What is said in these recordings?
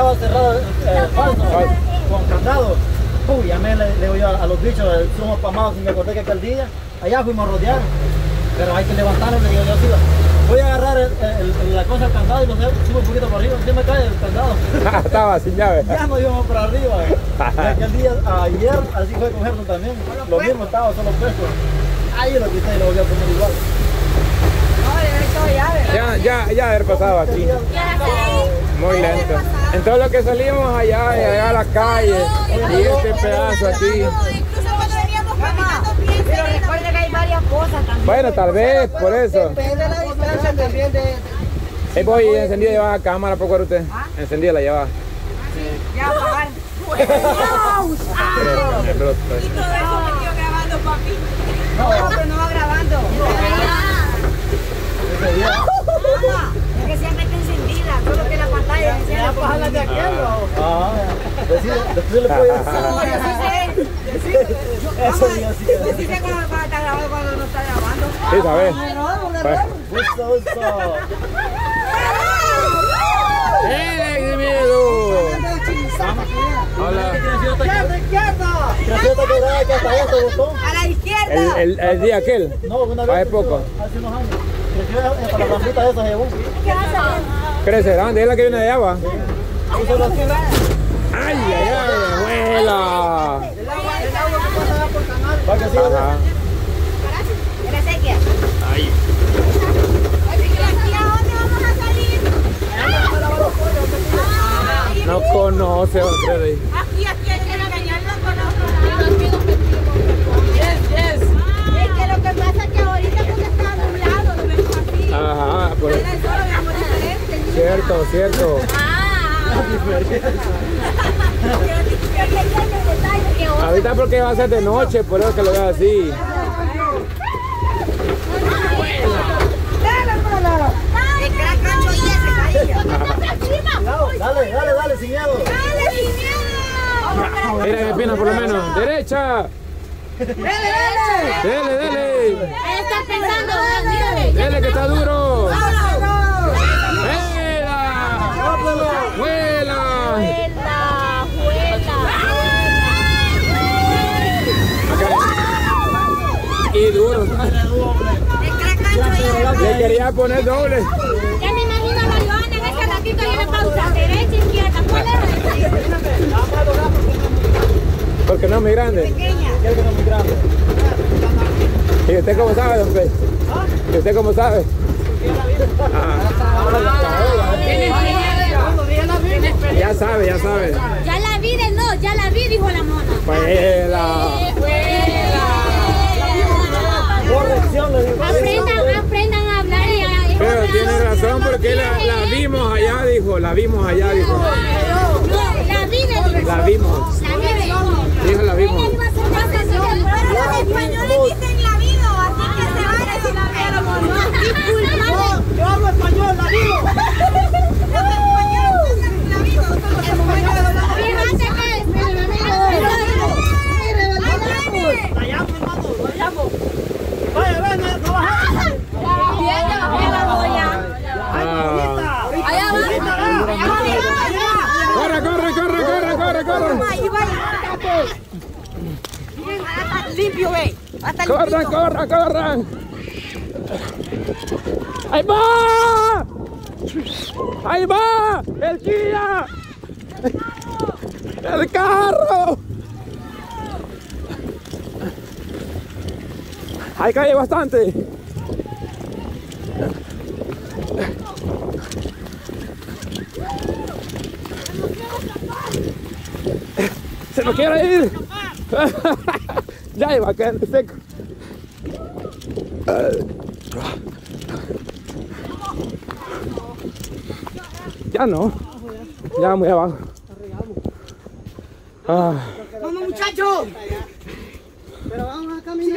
estaba cerrado falso, con candado. Uy, llamé, le digo yo a los bichos, somos pamados, y me acordé que aquel día, allá fuimos a rodear. Pero hay que levantarlo, le digo yo, sí, voy a agarrar la cosa del candado y lo subo un poquito por arriba, se me cae el candado. Estaba sin llave. Ya no íbamos para arriba. Y aquel día, ayer, así fue con Gerson también. Lo mismo estaba, solo puesto. Ahí lo quité y lo volví a poner igual. Ya haber pasado aquí. Muy lento. Entonces lo que salimos allá, llegar a la calle y este pedazo aquí. Incluso cuando veníamos caminando bien. Pero recuerda que hay varias cosas también. Bueno, tal vez, por eso. Depende de la distancia también de... Voy encendida lleva la cámara, ¿por qué usted? Encendida la lleva. Ya, apagar. Me brota. Y todo eso me quedo grabando, papi. No, pero no va grabando. Es que siempre está encendida, solo que la pantalla encendida. Bajarla de aquel, Después le puedes Yo sí sé cuando está grabando, cuando no está grabando. Sí, ¿sabes? Gusto. ¡Eh, miedo! Hola. Izquierda. Creciota que da que hasta esto botón. A la izquierda. El día aquel. No, una vez. Hace poco. Hace unos años. Creció para la plantita esa llevó. ¿Qué hace? Crecerán, es la que viene de allá, va. ¡Ay, ay, ay! ¡Abuela! El agua que pasa allá por canal. Va que sí. Ajá. ¿Era sequía? Ay. ¿Y a dónde vamos a salir? No conoce, Freddy. Aquí hay que engañar, no conozco. Es que lo que pasa es que ahorita porque está nublado, lo vemos así. Ajá, por Era el sol, lo vemos diferente. cierto, cierto. Ahorita porque va a ser de noche, por eso que lo veo así. Dale, sin miedo. Mira que pina por lo menos. ¡Derecha! ¡Dele! Está pensando, mírame. ¡Dele que está duro! ¡Vuela! Y duro. Le quería poner doble. Ya me imagino a la Leona en este ratito y una pausa. Derecha, izquierda. ¿Cuál es? Porque no es muy grande. Pequeña. Quiero que no es muy grande. ¿Y usted cómo sabe, don Pez? ¿Y usted cómo sabe? Ya sabe. Ya la vi ya la vi, dijo la mona. Vuela. Corrección, le digo. Aprendan a hablar y a... Pero tiene razón porque la vimos allá, dijo. No, la vi, La vimos. Dijo, la vimos. Los españoles dicen la vido, así que se van a decir la vido. Yo hablo español, la vivo. Los españoles dicen la vido, son los españoles. Fíjate que... La llamo, hermano, la llamo. Vaya, ven, no baja. Corre. Ahí va. Limpio, ve. Corran. Ahí va. El Kia. El carro. Hay calle bastante. Se nos quiere ir. Ya iba a caer seco. Ya no. Ya muy abajo. Vamos, muchachos. Pero vamos a caminar.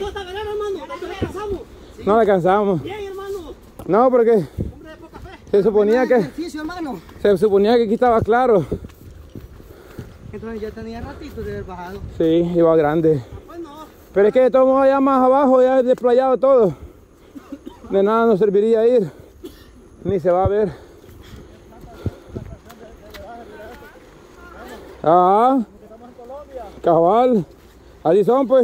No alcanzamos. Bien, hermano. No, porque Hombre de poca fe. se suponía que aquí estaba claro. Entonces yo tenía ratito de haber bajado. Sí, iba grande. Pues no. Pero es que de todos modos allá más abajo ya es desplayado todo. De nada nos serviría ir. Ni se va a ver. Ah, cabal. Así son, pues.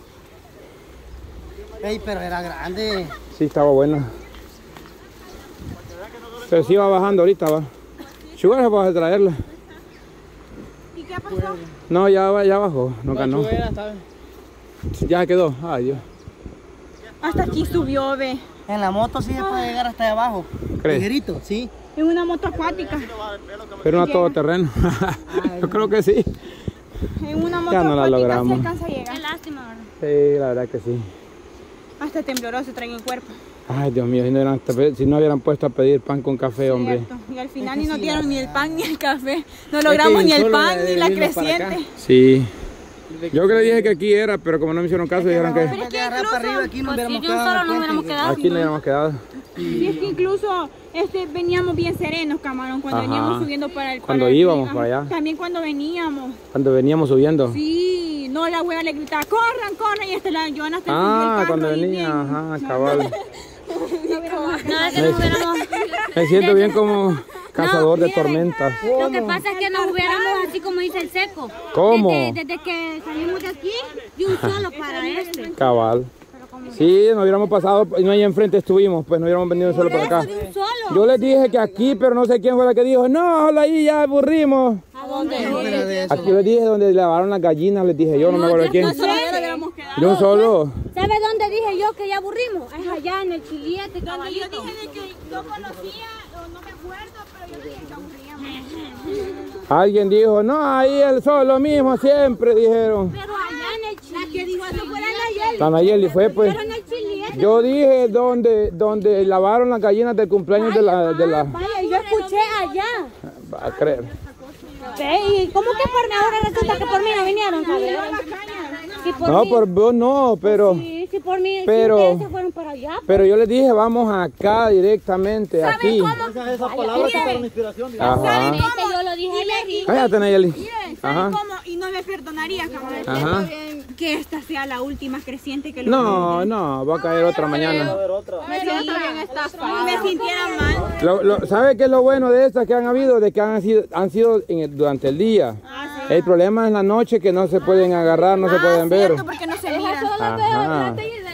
Ey, pero era grande. Sí, estaba buena. Pero sí va bajando ahorita, va. Sugar vas a traerla. ¿Y qué pasó? No, ya bajó, no ganó. Ya quedó, ay Dios. Hasta aquí subió, ve. En la moto sí se puede llegar hasta allá abajo. ¿Crees? Ligerito, sí. En una moto acuática. Pero no todoterreno. Yo creo que sí. En una moto Ya no la acuática logramos. se alcanza a llegar. Qué lástima, ¿verdad? Sí, la verdad que sí. Hasta tembloroso traen el cuerpo. Ay, Dios mío, si no hubieran puesto a pedir pan con café, hombre. Cierto. Y al final ni nos dieron ni el pan ni el café. No logramos ni el pan ni la creciente. Sí. Yo que le dije que aquí era, pero como no me hicieron caso, dijeron que Pero es que agarrar para arriba aquí nos Pues si hubiéramos de un solo quedado. nos hubiéramos quedado. aquí no habíamos quedado. Y es que incluso veníamos bien serenos, camarón, cuando Ajá. veníamos subiendo para el... Cuando para el- íbamos ajá. para allá. También cuando veníamos. Cuando veníamos subiendo. Sí, no, la abuela le gritaba, corran, corran, y hasta la Joana hasta encendió el Ah, carro cuando ahí venía, bien. ajá, cabal. No, es que nos hubiéramos... Me siento bien como cazador de mírame. tormentas. Lo que pasa es que nos hubiéramos así como dice el seco. ¿Cómo? Desde que salimos de aquí, de un solo para este. Cabal. Sí, nos hubiéramos pasado, y no ahí enfrente estuvimos, pues no hubiéramos venido solo para acá. De un solo. Yo les dije que aquí, pero no sé quién fue la que dijo, no, hola ahí, ya aburrimos. ¿A dónde? Aquí les dije donde lavaron las gallinas, les dije yo, no me acuerdo de quién. Nosotros ya lo hubiéramos quedado. De un solo. ¿Sabe dónde dije yo que ya aburrimos? Es allá en el chiliete, Donde yo caballito. dije de que yo conocía, o no me acuerdo, pero yo dije que aburríamos. Alguien dijo, no, ahí el sol, lo mismo siempre, dijeron. Pero allá en el chiliete. La que dijo eso fue la Nayeli. La Nayeli fue, pues. Pero en el chiliete. Yo dije donde lavaron las gallinas del cumpleaños de la... Vaya, yo escuché allá. Va a creer. ¿Y cómo que por mí ahora resulta que por mí no vinieron, cabrón? Si por No, mí, por vos no, pero... sí, si por mí, pero- si ustedes se fueron para allá. Pero yo les dije, vamos acá directamente, aquí. Esas palabras sacaron inspiración. Ajá. ¿Saben que yo lo dije ayer? Cállate, Nayeli. ¿Saben Ajá. cómo? Y no me perdonaría, camarón. Ajá. Que esta sea la última creciente que lo No, no, va a caer otra mañana. A ver, otra. me sintiera mal. ¿Sabe qué es lo bueno de estas que han habido? De que han sido durante el día. El problema es la noche que no se pueden agarrar, no se pueden ver. Porque no se mira. Ajá.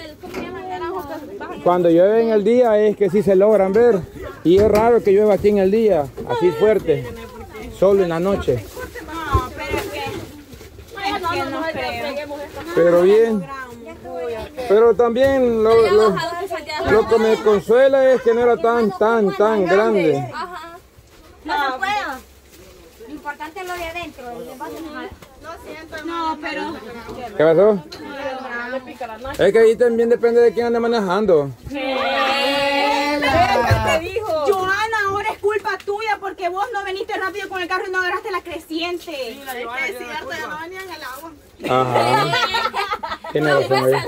Cuando llueve en el día es que sí se logran ver. Y es raro que llueva aquí en el día, así fuerte. Solo en la noche. No, pero es que no creo. Pero bien. Pero también lo que me consuela es que no era tan grande. No se puede. Lo importante es lo de adentro. No, pero ¿Qué pasó? Es que ahí también depende de quién ande manejando. Joana, ahora es culpa tuya porque vos no veniste rápido con el carro y no agarraste la creciente. Es cierto, ya no venía en el agua. Ajá. Tiene razón ahí.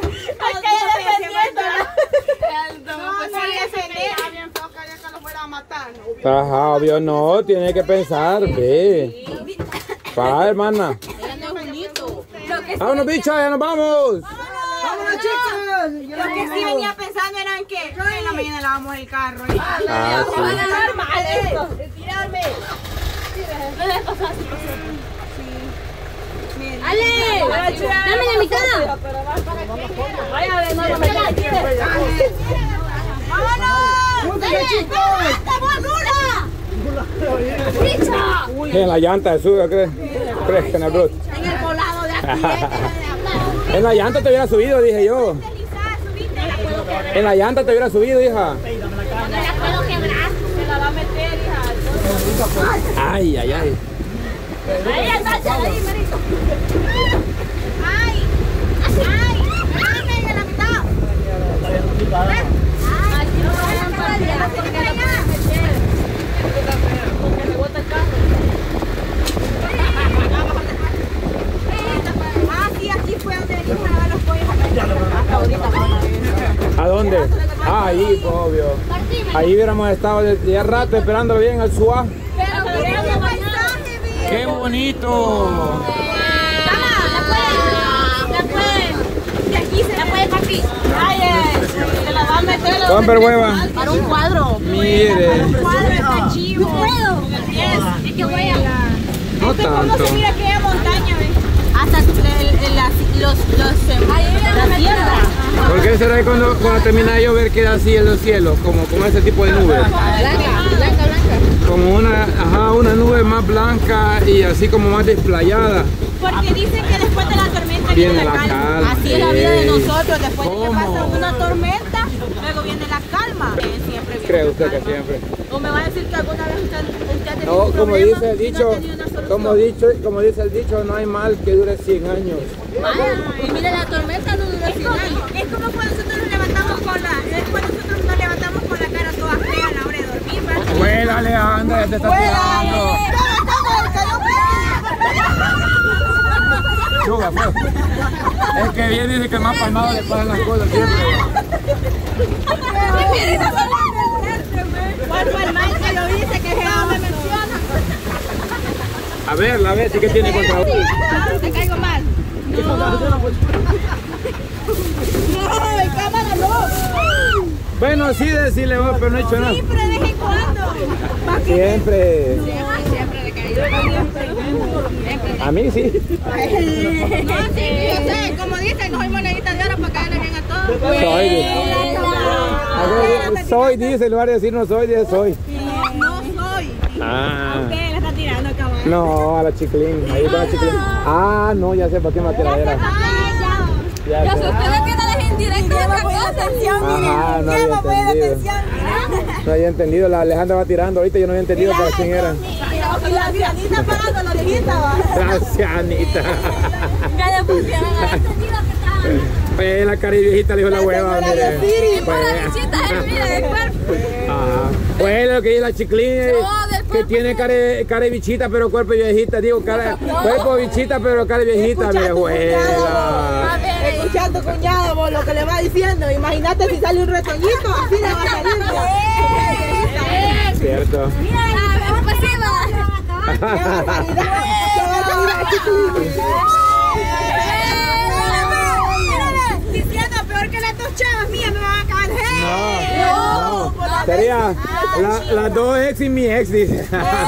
Ajá, obvio no, tiene que pensar, ve. Va, hermana. Vámonos, bicha, ya nos vamos. ¡Vámonos, chicos! Lo que sí venía pensando era en que en la mañana lavamos el carro. Ah, sí. ¡Ale! ¡Dame la mitad! ¡Vámonos! En la llanta de suyo, ¿crees? ¿Crees que en el Bluetooth? En el volado de aquí. En la llanta te hubiera subido, dije yo. En la llanta te hubiera subido, hija. Ay, ay, ay. Ah, sí, aquí fue donde venimos a ver los pollos. ¿A dónde? Ah, ahí, pues, obvio. Ahí hubiéramos estado de rato esperándolo bien al SUA. ¡Qué bonito! Compre hueva. Para un cuadro. Mire. Un cuadro está chivo. Es que voy a... No Esto es como tanto. subir aquella montaña, ¿ves? Hasta la tierra. ¿Por qué será que cuando termina de llover queda así en los cielos? Como con ese tipo de nubes. Blanca. Como una nube más blanca y así como más desplayada. Porque dicen que después de la tormenta viene la calma. Así es la vida de nosotros. Después de que pasa una tormenta, luego viene la calma. Siempre viene. ¿Cree usted que siempre? ¿O me va a decir que alguna vez usted ha tenido No, un como problema dice el y no dicho, ha tenido una solución? como dice el dicho, no hay mal que dure 100 años. Y mire, la tormenta no dura 100 años. Es como cuando nosotros nos levantamos con la cara toda fea a la hora de dormir, ¿verdad? Vuela, Alejandra, ya te está tirando. Chuga, pues. Es que bien dice que el más palmado le pasan las cosas siempre. ¿Cuál fue el mal que lo dice que Jehová me menciona? A ver, sí que tiene contra uno. Te caigo mal. No, en cámara no. Bueno, sí decirle vos, pero no he hecho nada. Siempre de vez en cuando. Siempre. Siempre de caído. A mí sí. No, sí, yo sé, como dicen, no hay moneditas de oro para caerle bien a todos. Soy, dice, en lugar de decir no soy, dice soy. No soy. Ah. Usted le está tirando, cabrón. No, a la chiclín. Ahí está la chiclín. Ah, no, ya sé para qué me tiradera. Ya sé. Ustedes que no les indirecto de otra cosa. Ajá, no había entendido. No había entendido, la Alejandra va tirando ahorita, yo no había entendido para quién era. Y la ancianita pagando la orejita, va. La ancianita. Ya le pusieron a la entendido que estaba. Pues la cari viejita le dijo la hueva, mire. Pues, ajá. Pues lo que dice la chiclín, que tiene cara de bichita pero cuerpo de viejita, digo, cuerpo de bichita pero cara de viejita, mire, hueva. Escuchando, cuñado, vos lo que le va diciendo. Imagínate si sale un retoñito, así le va a salir. Cierto. Mira, es pasiva. ¡Qué barbaridad! Diciendo peor que las dos chavas mías me van a caer. No. Sería las dos ex y mi ex, dice.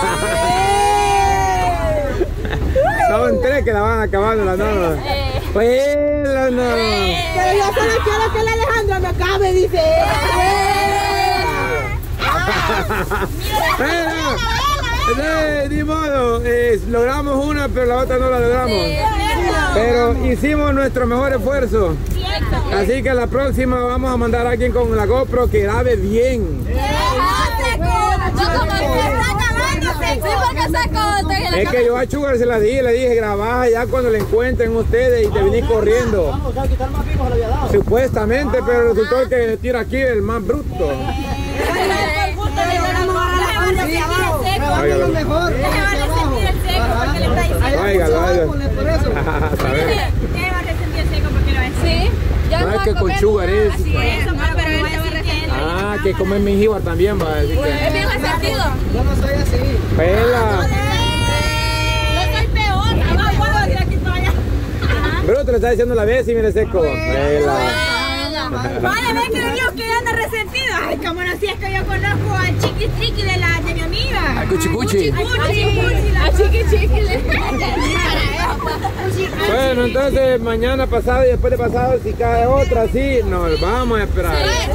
Son tres que la van acabando las dos. Pues no. Pero yo solo quiero que el Alejandro me acabe, dice. Ni modo, logramos una pero la otra no la logramos. Pero hicimos nuestro mejor esfuerzo. Así que la próxima vamos a mandar a alguien con la GoPro que grabe bien. Es que yo a Sugar se la dije, le dije grabá ya cuando le encuentren ustedes y te venís corriendo. Vamos, a quitar más picos, le había dado. Supuestamente, pero resultó que tira aquí el más bruto. Lo mejor. Óigalo. No es que con Sugar es. Ah, que comer minjíbar también va a decir que. Es bien resentido. Yo no soy así. Pela. Yo soy peor. No puedo ir aquí para allá. Bruto le está diciendo la vez y mire seco. Pela. Vale, ven que le digo que anda resentido. Ay, como no, si es que yo conozco al chiqui triqui de mi amiga. Al cuchicuchi. A chiqui chiqui. Bueno, entonces mañana pasado y después de pasado, si cae otra, sí, nos vamos a esperar.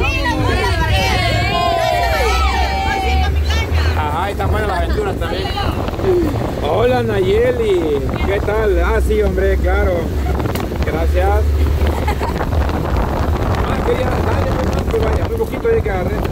Ajá, ahí están buenas las aventuras también. Hola Nayeli, ¿qué tal? Ah, sí, hombre, claro. Gracias. Quería darle un poquito de que agarré.